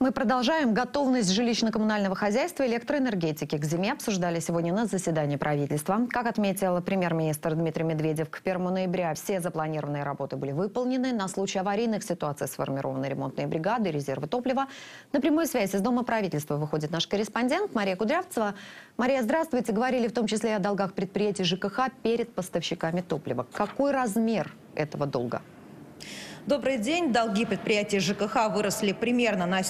Мы продолжаем. Готовность жилищно-коммунального хозяйства и электроэнергетики к зиме обсуждали сегодня на заседании правительства. Как отметил премьер-министр Дмитрий Медведев, к 1 ноября все запланированные работы были выполнены. На случай аварийных ситуаций сформированы ремонтные бригады, резервы топлива. На прямую связь из Дома правительства выходит наш корреспондент Мария Кудрявцева. Мария, здравствуйте. Говорили в том числе и о долгах предприятий ЖКХ перед поставщиками топлива. Какой размер этого долга? Добрый день. Долги предприятий ЖКХ выросли примерно на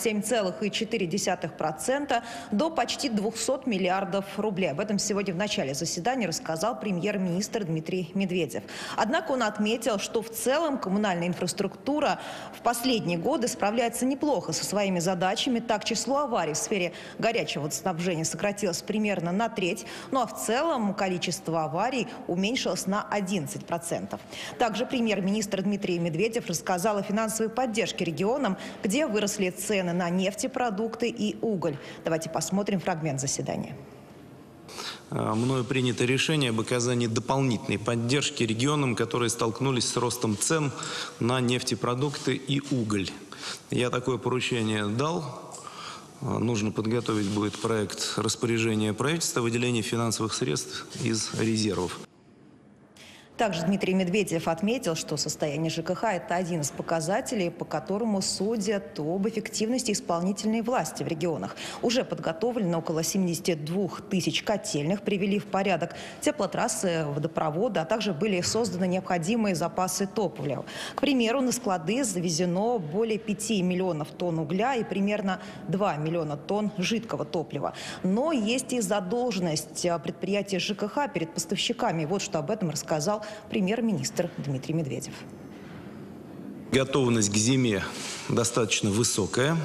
7,4% до почти 200 миллиардов рублей. Об этом сегодня в начале заседания рассказал премьер-министр Дмитрий Медведев. Однако он отметил, что в целом коммунальная инфраструктура в последние годы справляется неплохо со своими задачами. Так, число аварий в сфере горячего водоснабжения сократилось примерно на треть. Ну а в целом количество аварий уменьшилось на 11%. Также премьер-министр Дмитрий Медведев рассказал о финансовой поддержке регионам, где выросли цены на нефтепродукты и уголь. Давайте посмотрим фрагмент заседания. Мною принято решение об оказании дополнительной поддержки регионам, которые столкнулись с ростом цен на нефтепродукты и уголь. Я такое поручение дал. Нужно подготовить будет проект распоряжения правительства о выделении финансовых средств из резервов. Также Дмитрий Медведев отметил, что состояние ЖКХ – это один из показателей, по которому судят об эффективности исполнительной власти в регионах. Уже подготовлено около 72 тысяч котельных, привели в порядок теплотрассы, водопроводы, а также были созданы необходимые запасы топлива. К примеру, на склады завезено более 5 миллионов тонн угля и примерно 2 миллиона тонн жидкого топлива. Но есть и задолженность предприятий ЖКХ перед поставщиками. Вот что об этом рассказал премьер-министр Дмитрий Медведев. Готовность к зиме достаточно высокая,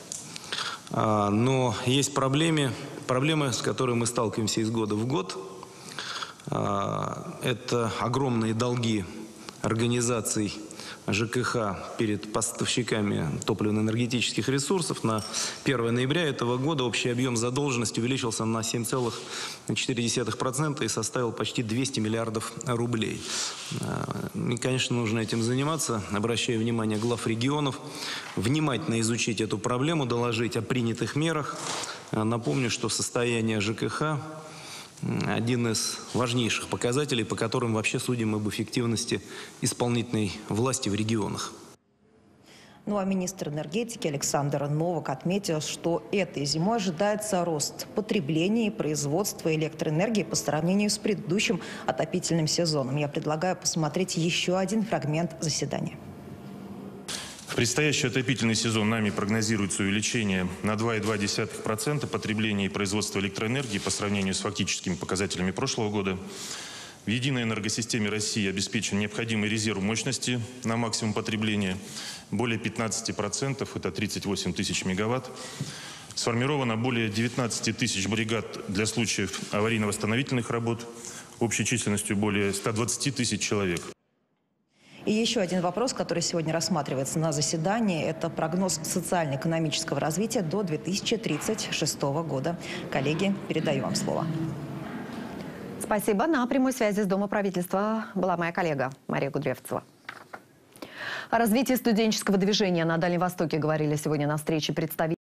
но есть проблемы, с которыми мы сталкиваемся из года в год. Это огромные долги организаций ЖКХ перед поставщиками топливно-энергетических ресурсов. На 1 ноября этого года общий объем задолженности увеличился на 7,4% и составил почти 200 миллиардов рублей. И, конечно, нужно этим заниматься, обращая внимание глав регионов, внимательно изучить эту проблему, доложить о принятых мерах. Напомню, что состояние ЖКХ – один из важнейших показателей, по которым вообще судим об эффективности исполнительной власти в регионах. Ну а министр энергетики Александр Новак отметил, что этой зимой ожидается рост потребления и производства электроэнергии по сравнению с предыдущим отопительным сезоном. Я предлагаю посмотреть еще один фрагмент заседания. В предстоящий отопительный сезон нами прогнозируется увеличение на 2,2% потребления и производства электроэнергии по сравнению с фактическими показателями прошлого года. В единой энергосистеме России обеспечен необходимый резерв мощности на максимум потребления. Более 15%, это 38 тысяч мегаватт. Сформировано более 19 тысяч бригад для случаев аварийно-восстановительных работ общей численностью более 120 тысяч человек. И еще один вопрос, который сегодня рассматривается на заседании, это прогноз социально-экономического развития до 2036 года. Коллеги, передаю вам слово. Спасибо. На прямой связи с Дома правительства была моя коллега Мария Кудрявцева. О развитии студенческого движения на Дальнем Востоке говорили сегодня на встрече представителей